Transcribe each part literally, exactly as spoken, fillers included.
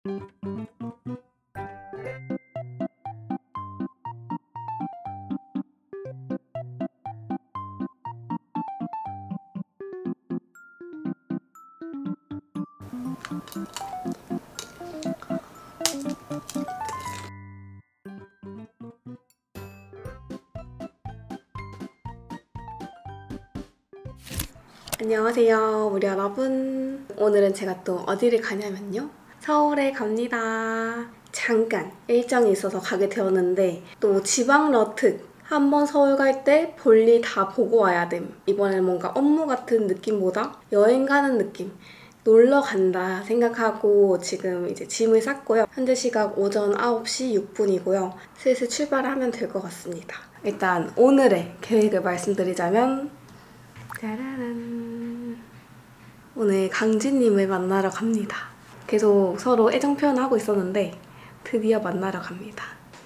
안녕하세요 우리 여러분. 오늘은 제가 또 어디를 가냐면요, 서울에 갑니다. 잠깐 일정이 있어서 가게 되었는데 또 지방러특 한번 서울 갈 때 볼일 다 보고 와야 됨. 이번에는 뭔가 업무 같은 느낌보다 여행 가는 느낌, 놀러 간다 생각하고 지금 이제 짐을 쌌고요. 현재 시각 오전 아홉 시 육 분이고요. 슬슬 출발하면 될 것 같습니다. 일단 오늘의 계획을 말씀드리자면, 짜라란, 오늘 강진님을 만나러 갑니다. 계속 서로 애정 표현하고 있었는데 드디어 만나러 갑니다.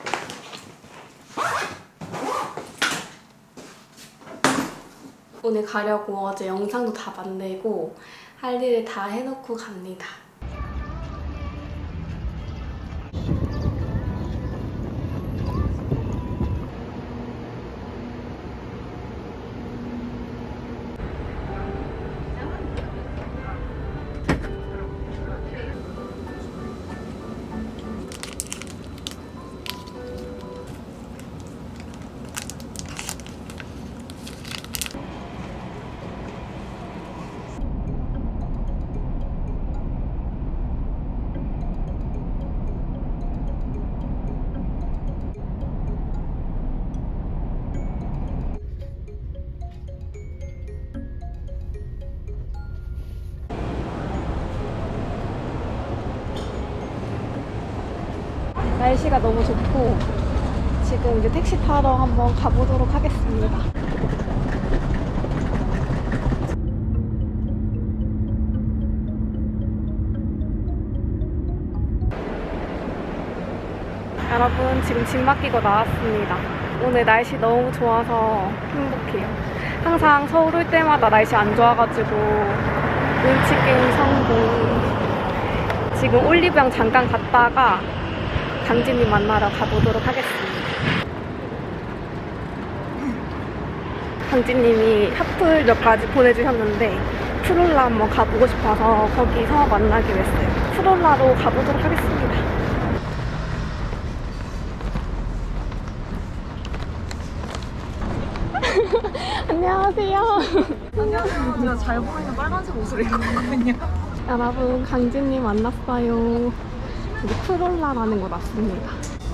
오늘 가려고 어제 영상도 다 만들고 할 일을 다 해놓고 갑니다. 날씨가 너무 좋고 지금 이제 택시 타러 한번 가보도록 하겠습니다. 여러분, 지금 짐 맡기고 나왔습니다. 오늘 날씨 너무 좋아서 행복해요. 항상 서울 올 때마다 날씨 안 좋아가지고 눈치 게임 성공. 지금 올리브영 잠깐 갔다가 강진님 만나러 가보도록 하겠습니다. 강진님이 핫플 몇 가지 보내주셨는데 프롤라 한번 가보고 싶어서 거기서 만나기로 했어요. 프롤라로 가보도록 하겠습니다. 안녕하세요. 안녕하세요. 제가 잘 보이는 빨간색 옷을 입고 왔거든요. 여러분, 강진님 만났어요. 여기 프롤라라는 곳 왔습니다.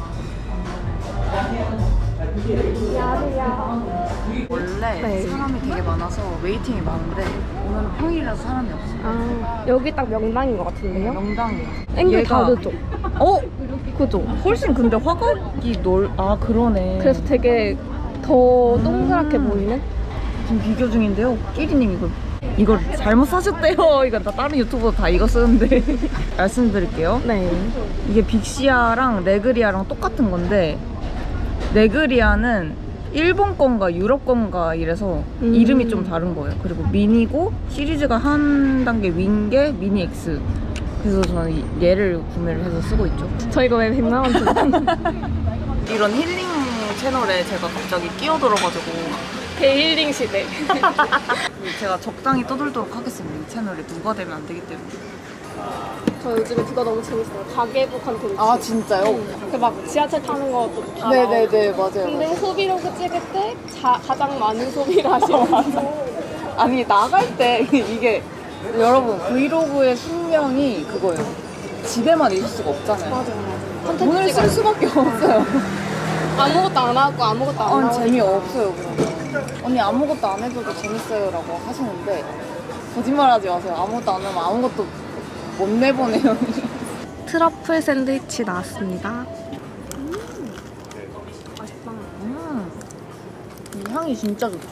안녕하세요. 원래 네. 사람이 되게 많아서 웨이팅이 많은데 오늘은 평일이라서 사람이 없어요. 아, 여기 딱 명당인 것 같은데요? 명당이에요. 앵글 얘가- 다르죠? 어? 그죠? 훨씬 근데 화각이 넓... 아 그러네. 그래서 되게 더 동그랗게 음. 보이는? 지금 비교 중인데요. 끼리님 이거 이걸 잘못 사셨대요. 이거 나 다른 유튜버 다 이거 쓰는데 말씀드릴게요. 네. 이게 빅시아랑 네그리아랑 똑같은 건데 네그리아는 일본 건가 유럽 건가 이래서 음. 이름이 좀 다른 거예요. 그리고 미니고 시리즈가 한 단계 위인 게 미니 X. 그래서 저는 이- 얘를 구매를 해서 쓰고 있죠. 저 이거 왜 백만 원 주고? 이런 힐링 채널에 제가 갑자기 끼어들어가지고 대힐링 시대. 제가 적당히 떠들도록 하겠습니다. 이 채널에 누가 되면 안 되기 때문에. 저 요즘에 그거 너무 재밌어요. 가계부 컨텐츠. 아 진짜요? 그 막 지하철 타는 것도 다 네네네 맞아요. 근데 소비로그 찍을 때 자, 가장 많은 소비를 하시는 아니 나갈 때 이게 여러분 브이로그의 숙명이 그거예요. 집에만 있을 수가 없잖아요. 맞아요, 맞아요. 돈을 컨텐츠 쓸 찍어요. 수밖에 없어요. 아무것도 안 하고 아무것도 안 아, 하고 재미없어요 그러면. 언니 아무것도 안 해줘도 재밌어요 라고 하시는데 거짓말하지 마세요. 아무것도 안 하면 아무것도 못 내보내요. 트러플 샌드위치 나왔습니다. 음, 맛있다. 음, 이 향이 진짜 좋죠.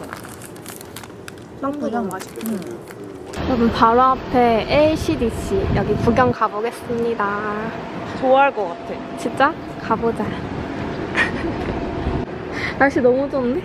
빵도 너무 맛있고. 음. 여러분, 바로 앞에 엘씨디씨 여기 구경 가보겠습니다. 좋아할 것 같아. 진짜? 가보자. 날씨 너무 좋은데?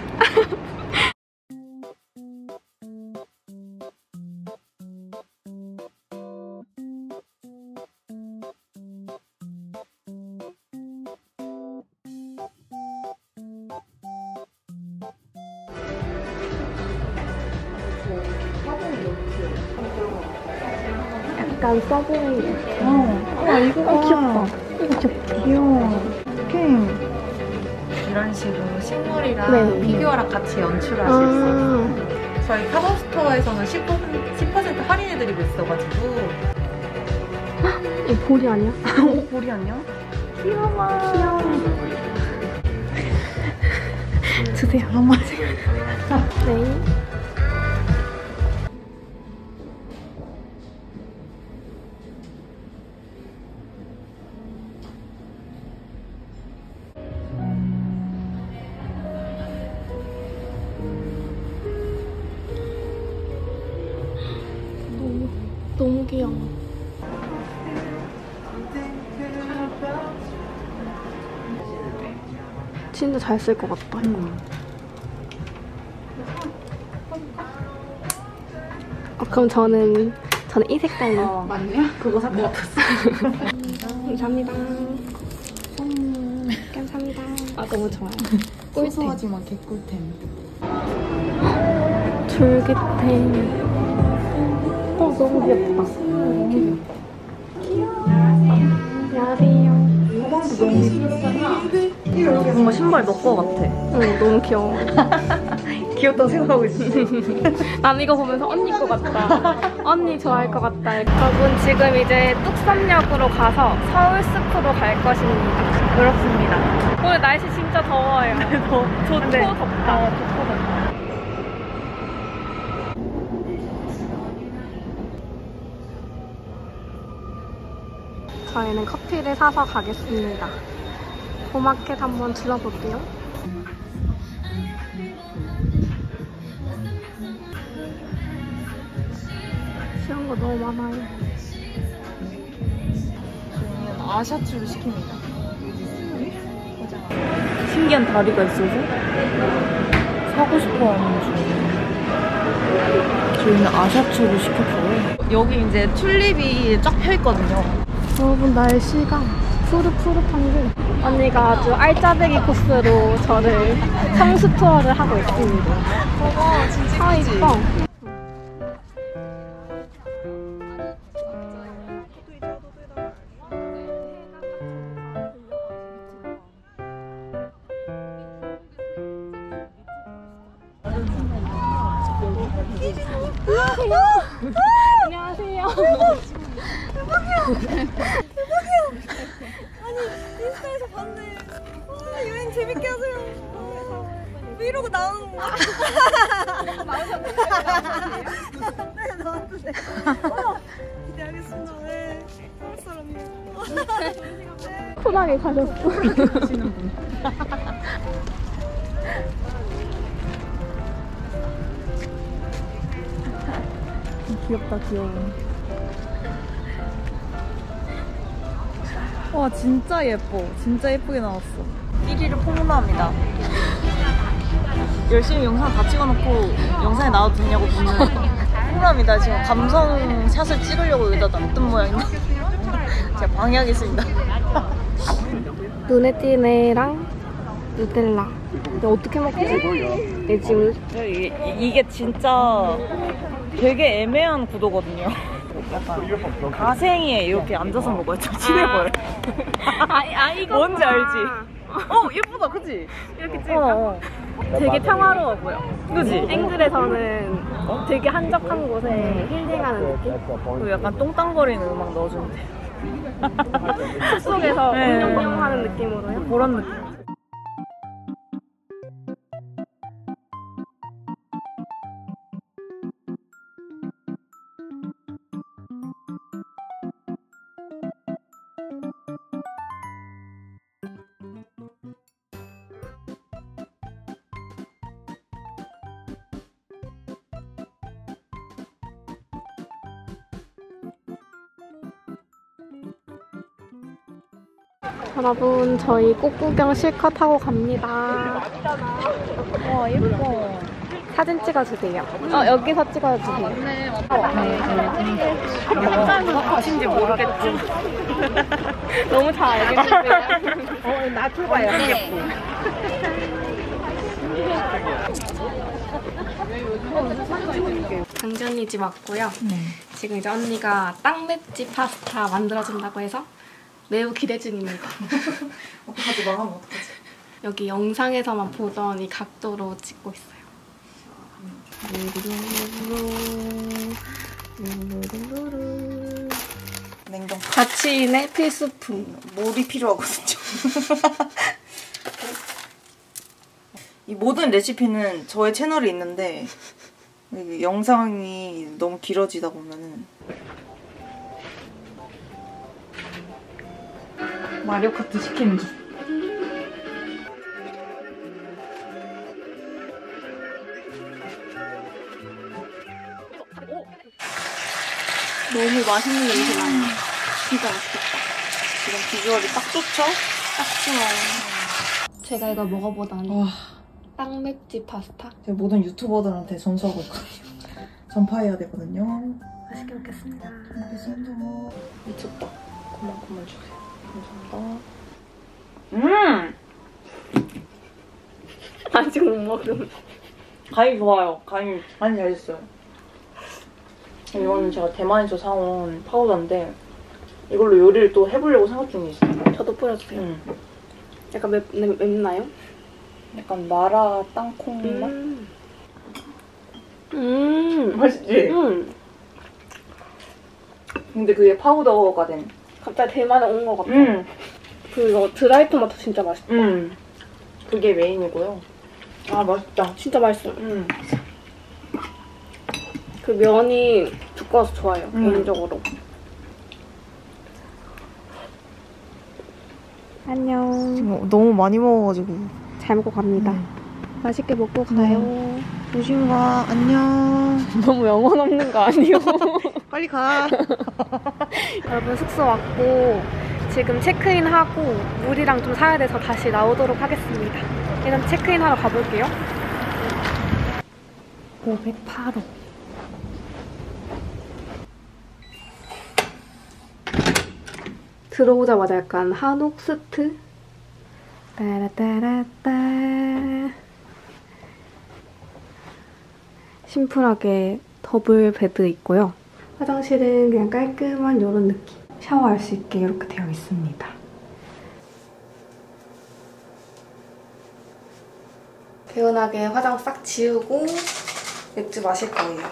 약간 서브웨이. 어. 와 이거 어, 귀엽다. 이거 귀엽다. 귀여워. 핑. 이런 식으로 식물이랑 네. 피규어랑 같이 연출하실 수 있어요. 저희 팝업 스토어에서는 십 퍼센트, 십 퍼센트 할인해드리고 있어가지고. 이 볼이 아니야? 오 볼이 아니야? 귀여워. 귀여워. 주세요. 한 마리. 네. 너무, 너무 귀여워. 진짜 잘 쓸 것 같다. 음. 어, 그럼 저는 저는 이 색깔로. 어 맞냐? 그거 살 것 같았어. 감사합니다. 음, 감사합니다. 아 너무 좋아요. 꿀템. 소소하지만 개꿀템. 졸깃해. 어 너무 귀엽다. 너무 귀엽다. 안녕하세요. 가방도 너무 귀엽다. 뭔가 신발 너 거 같아. 응 너무 귀여워. 귀엽다고 생각하고 있어. 난 이거 보면서 언니 거 같다. 언니 좋아할 것 같다. 여러분 지금 이제 뚝섬역으로 가서 서울숲으로 갈 것입니다. 그렇습니다. 오늘 날씨 진짜 더워요. 더, 좋고 근데- 덥다. 어, 좋고 덥다. 저희는 커피를 사서 가겠습니다. 고마켓 한번 둘러볼게요. 쉬운 거 너무 많아요. 저희는 아샤추를 시킵니다. 신기한 다리가 있어서 사고 싶어 하는 중. 저희는 아샤추를 시켰어요. 여기 이제 튤립이 쫙 펴있거든요. 여러분 날씨가 푸릇푸릇한 게 언니가 아주 알짜배기 코스로 저를 성수 투어를 하고 있습니다. 봐봐, 진짜 아 예쁘지? 이뻐. 안녕하세요. 인스타에서 봤네. 와, 여행 재밌게 하세요. 브이로그 나오는 거. 네, 나왔는데. 어, 기대하겠습니다. 네. 서울 사람이에요. 네. 쿨하게 가셨어. 귀엽다, 귀여워. 와, 진짜 예뻐. 진짜 예쁘게 나왔어. 일 위를 폭로합니다. 열심히 영상 다 찍어놓고 영상에 나와도 되냐고 묻는 폭로합니다. 지금 감성 샷을 찍으려고 여기다 놨던 모양인데 제가 방해하겠습니다. 눈에 띄네랑 누텔라. 이거 어떻게 먹지? 내 지금 이게, 이게 진짜 되게 애매한 구도거든요. 약간 가생이에 이렇게 앉아서 먹어야 좀 친해보여. 아, 아 이거 뭔지 알지? 어 예쁘다, 그치? 이렇게 어, 찍을까? 어. 되게 평화로워 보여. 그치? 앵글에서는 되게 한적한 곳에 힐링하는 느낌? 그리고 약간 똥땅거리는 음악 넣어주면 돼. 숲속에서 네. 운영영 하는 느낌으로요? 그런 느낌. 여러분 저희 꽃구경 실컷 하고 갑니다. 와 예뻐. 사진 찍어주세요. 어 여기서 찍어주세요. 꽃인지 모르겠지. 너무 잘 알겠는데요. 어, 놔줘봐요. 예뻐. 강지 언니 집 왔고요. 네. 지금 이제 언니가 땅맵지 파스타 만들어준다고 해서 매우 기대 중입니다. 어떡하지? 망하면 어떡하지? 여기 영상에서만 보던 이 각도로 찍고 있어요. 냉동. 자취인의 필수품. 물이 필요하거든요. 이 모든 레시피는 저의 채널에 있는데 이게 영상이 너무 길어지다 보면은 마리오 카트 시키는 중. 너무 맛있는 냄새 나요. 진짜 맛있겠다. 지금 비주얼이 딱 좋죠? 딱 좋아요. 제가 이거 먹어보다니 와, 땅맵지 파스타 제가 모든 유튜버들한테 전수하고 있거든요. 전파해야 되거든요. 맛있게 먹겠습니다. 알겠습니다. 미쳤다. 그만큼만 주세요. 감사합니다. 음! 아직 못 먹음. 간이 좋아요. 간이, 간이 잘 됐어요. 이거는 제가 대만에서 사온 파우더인데 이걸로 요리를 또 해보려고 생각 중에 있어요. 저도 뿌려주세요. 음. 약간 맵, 맵, 맵나요? 약간 마라 땅콩 맛? 음. 음. 맛있지? 음. 근데 그게 파우더가 된. 갑자기 대만에 온 것 같아. 음. 그거 드라이 토마토 진짜 맛있다. 음. 그게 메인이고요. 아, 맛있다. 진짜 맛있어. 음. 그 면이 두꺼워서 좋아요. 음. 개인적으로. 안녕. 지금 너무 많이 먹어가지고. 잘 먹고 갑니다. 음. 맛있게 먹고 가요. 조심 가. 안녕. 너무 영혼 없는 거 아니에요? 빨리 가. 여러분 숙소 왔고 지금 체크인하고 물이랑 좀 사야 돼서 다시 나오도록 하겠습니다. 일단 체크인하러 가볼게요. 오백팔 호. 들어오자마자 약간 한옥 스트? 따라따라따. 심플하게 더블 베드 있고요. 화장실은 그냥 깔끔한 이런 느낌. 샤워할 수 있게 이렇게 되어 있습니다. 개운하게 화장 싹 지우고 맥주 마실 거예요.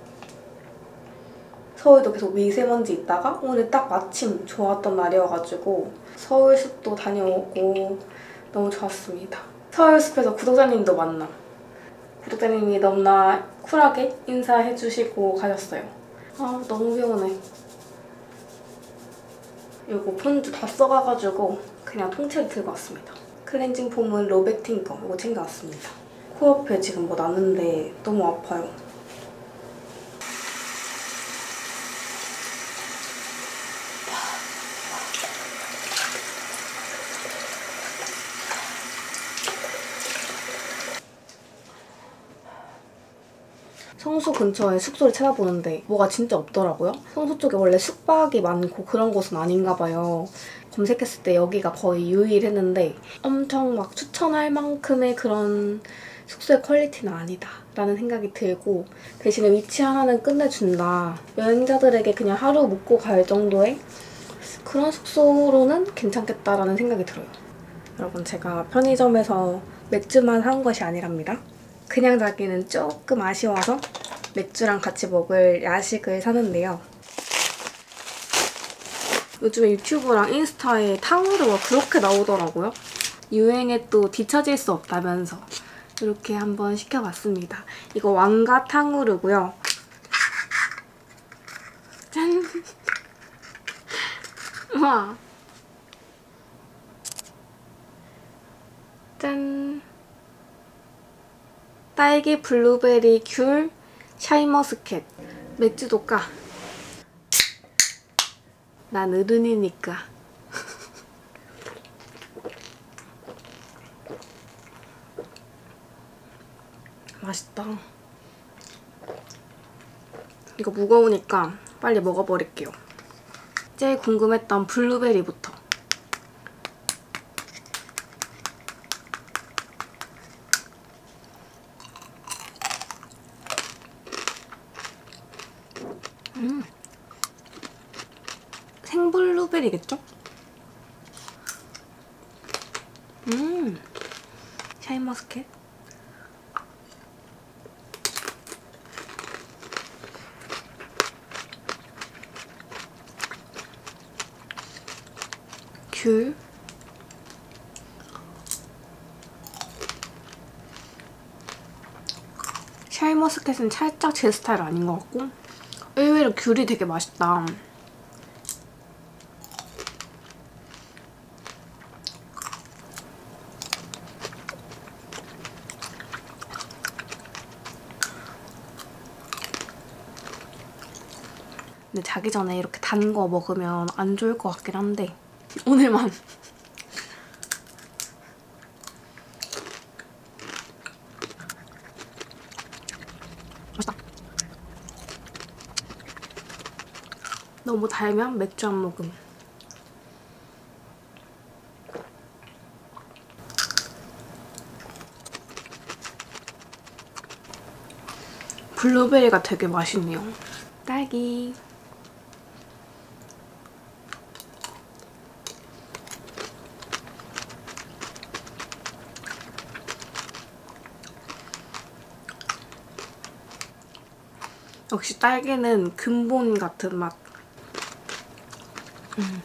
서울도 계속 미세먼지 있다가 오늘 딱 마침 좋았던 날이어가지고 서울숲도 다녀오고 너무 좋았습니다. 서울숲에서 구독자님도 만나. 구독자님이 너무나 쿨하게 인사해주시고 가셨어요. 아 너무 개운해. 이거 폰즈 다 써가가지고 그냥 통째로 들고 왔습니다. 클렌징 폼은 로베틴 거 이거 챙겨왔습니다. 코앞에 지금 뭐 났는데 너무 아파요. 성수 근처에 숙소를 찾아보는데 뭐가 진짜 없더라고요. 성수 쪽에 원래 숙박이 많고 그런 곳은 아닌가 봐요. 검색했을 때 여기가 거의 유일했는데 엄청 막 추천할 만큼의 그런 숙소의 퀄리티는 아니다 라는 생각이 들고 대신에 위치 하나는 끝내준다. 여행자들에게 그냥 하루 묵고 갈 정도의 그런 숙소로는 괜찮겠다라는 생각이 들어요. 여러분 제가 편의점에서 맥주만 사온 것이 아니랍니다. 그냥 자기는 조금 아쉬워서 맥주랑 같이 먹을 야식을 사는데요. 요즘에 유튜브랑 인스타에 탕후루가 그렇게 나오더라고요. 유행에 또 뒤처질 수 없다면서 이렇게 한번 시켜봤습니다. 이거 왕가 탕후루고요. 짠! 우와! 짠! 딸기, 블루베리, 귤, 샤인머스켓. 맥주도 까. 난 어른이니까. 맛있다. 이거 무거우니까 빨리 먹어버릴게요. 제일 궁금했던 블루베리부터. 블루베리겠죠? 음, 샤인머스켓. 귤. 샤인머스켓은 살짝 제 스타일 아닌 것 같고 의외로 귤이 되게 맛있다. 근데 자기 전에 이렇게 단 거 먹으면 안 좋을 것 같긴 한데 오늘만. 맛있다. 너무 달면 맥주 한 모금. 블루베리가 되게 맛있네요. 딸기. 역시 딸기는 근본 같은 맛. 음.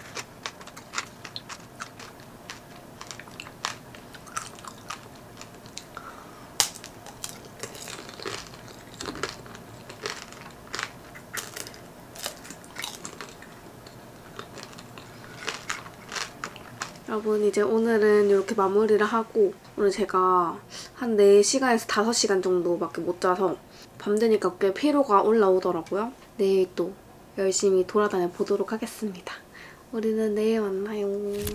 여러분 이제 오늘은 이렇게 마무리를 하고 오늘 제가 한 네 시간에서 다섯 시간 정도밖에 못 자서 밤 되니까 꽤 피로가 올라오더라고요. 내일 또 열심히 돌아다녀 보도록 하겠습니다. 우리는 내일 만나요.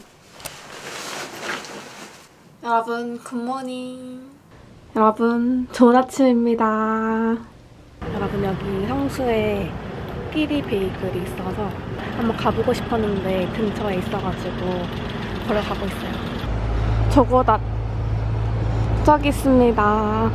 여러분 굿모닝. 여러분 좋은 아침입니다. 여러분 여기 성수에 피리 베이글이 있어서 한번 가보고 싶었는데 근처에 있어가지고 걸어가고 있어요. 저거다. 저기 있습니다.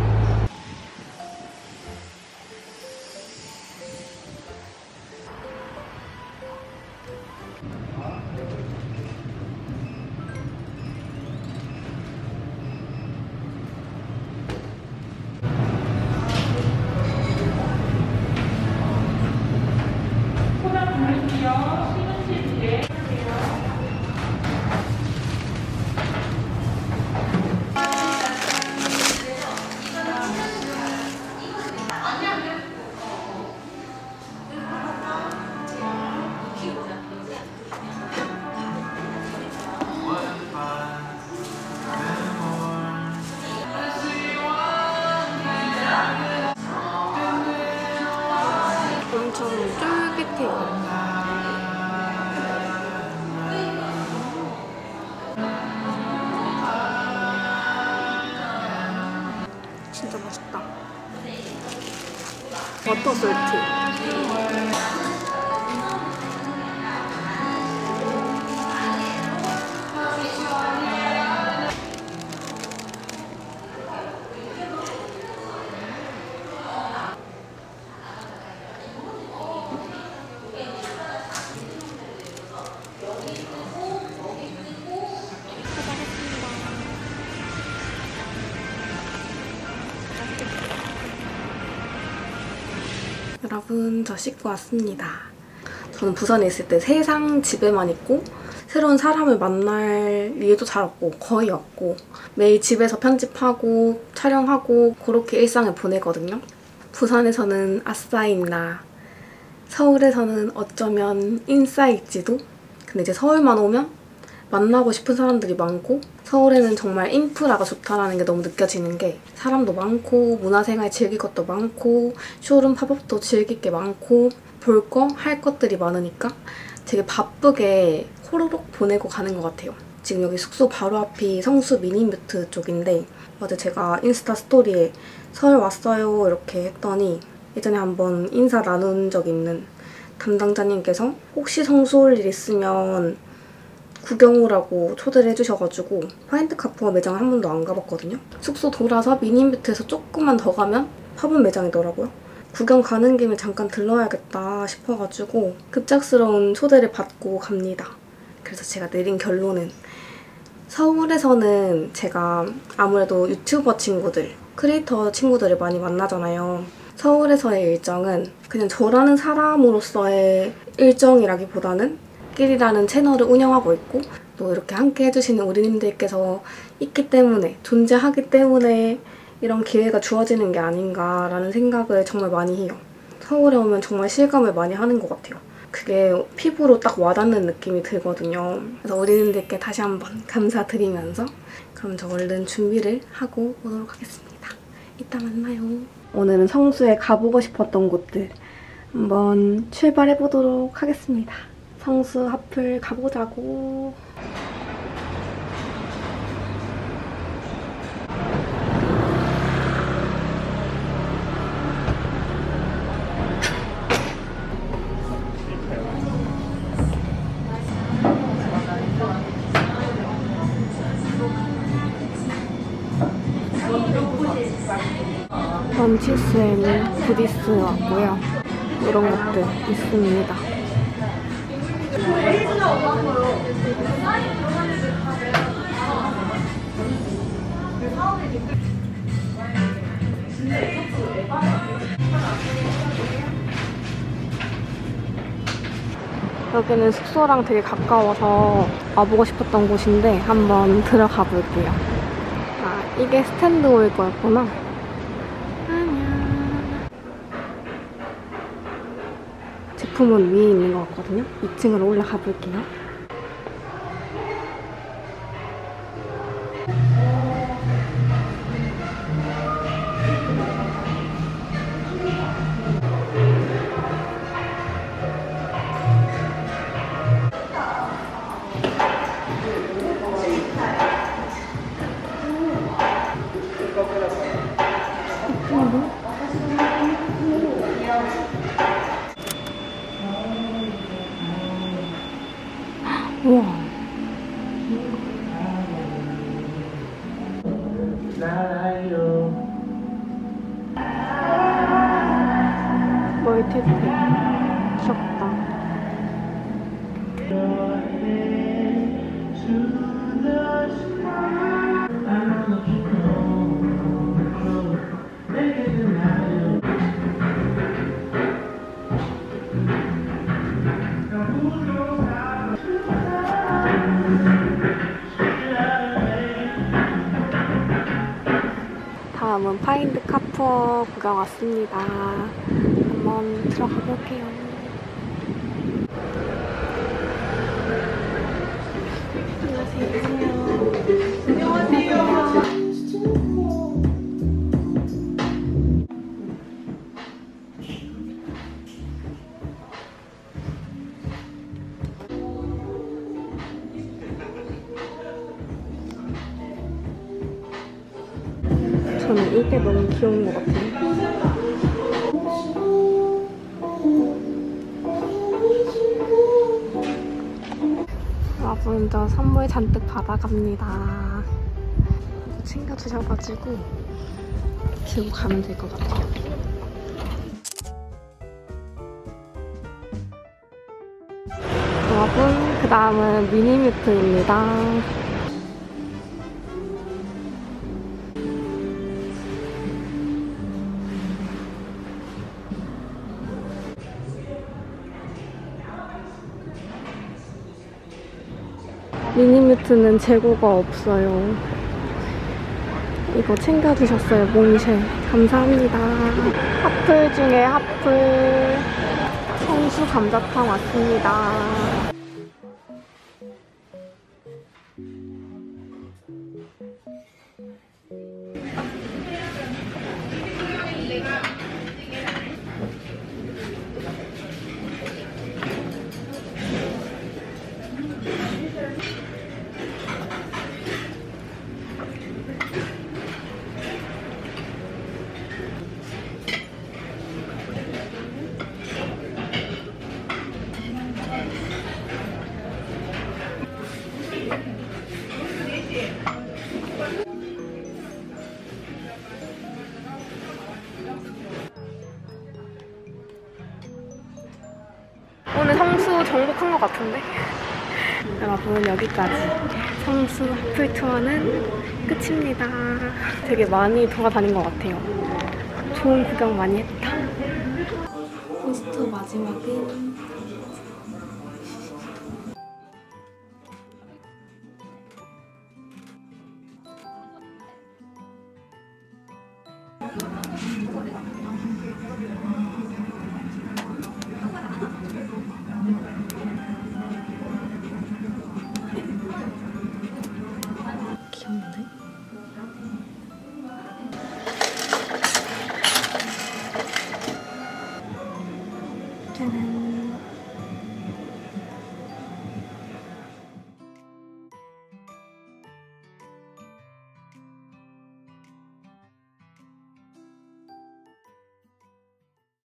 엄청 쫄깃해요. 진짜 맛있다. 버터 솔트. 여러분 저 씻고 왔습니다. 저는 부산에 있을 때 세상 집에만 있고 새로운 사람을 만날 일도 잘 없고 거의 없고 매일 집에서 편집하고 촬영하고 그렇게 일상을 보내거든요. 부산에서는 아싸인나 서울에서는 어쩌면 인싸일지도. 근데 이제 서울만 오면 만나고 싶은 사람들이 많고 서울에는 정말 인프라가 좋다라는 게 너무 느껴지는 게 사람도 많고 문화생활 즐길 것도 많고 쇼룸 팝업도 즐길 게 많고 볼 거, 할 것들이 많으니까 되게 바쁘게 호로록 보내고 가는 것 같아요. 지금 여기 숙소 바로 앞이 성수 미니뮤트 쪽인데 어제 제가 인스타 스토리에 서울 왔어요 이렇게 했더니 예전에 한번 인사 나눈 적 있는 담당자님께서 혹시 성수 올 일 있으면 구경 오라고 초대를 해주셔가지고 파인트 카푸어 매장을 한 번도 안 가봤거든요. 숙소 돌아서 미니뮤트에서 조금만 더 가면 팝업 매장이더라고요. 구경 가는 김에 잠깐 들러야겠다 싶어가지고 급작스러운 초대를 받고 갑니다. 그래서 제가 내린 결론은 서울에서는 제가 아무래도 유튜버 친구들, 크리에이터 친구들을 많이 만나잖아요. 서울에서의 일정은 그냥 저라는 사람으로서의 일정이라기보다는 끼리라는 채널을 운영하고 있고 또 이렇게 함께 해주시는 우리님들께서 있기 때문에, 존재하기 때문에 이런 기회가 주어지는 게 아닌가라는 생각을 정말 많이 해요. 서울에 오면 정말 실감을 많이 하는 것 같아요. 그게 피부로 딱 와닿는 느낌이 들거든요. 그래서 우리님들께 다시 한번 감사드리면서 그럼 저 얼른 준비를 하고 오도록 하겠습니다. 이따 만나요. 오늘은 성수에 가보고 싶었던 곳들 한번 출발해보도록 하겠습니다. 성수 하플 가보자고. 런치스에는 부디스 왔고요. 이런 것들 있습니다. 여기는 숙소랑 되게 가까워서 와보고 싶었던 곳인데 한번 들어가 볼게요. 아, 이게 스탠드 올 거였구나. 안녕. 제품은 위에 있는 것 같거든요. 이 층으로 올라가 볼게요. 우와. 멀티탭 귀엽다. 다음은 파인드 카푸어 구경 왔습니다. 한번 들어가 볼게요. 안녕하세요. 안녕하세요. 저는 이게 너무 귀여운 것 같아요. 여러분, 저 선물 잔뜩 받아갑니다. 챙겨주셔가지고 들고 가면 될 것 같아요. 여러분, 그 다음은 미니뮤트입니다. 미니뮤트는 재고가 없어요. 이거 챙겨주셨어요, 몽쉘. 감사합니다. 하플 중에 하플. 성수 감자탕 왔습니다. 정복한 것 같은데? 여러분, 여기까지 성수 하플 투어는 끝입니다. 되게 많이 돌아다닌 것 같아요. 좋은 구경 많이 했다. 포스터 마지막은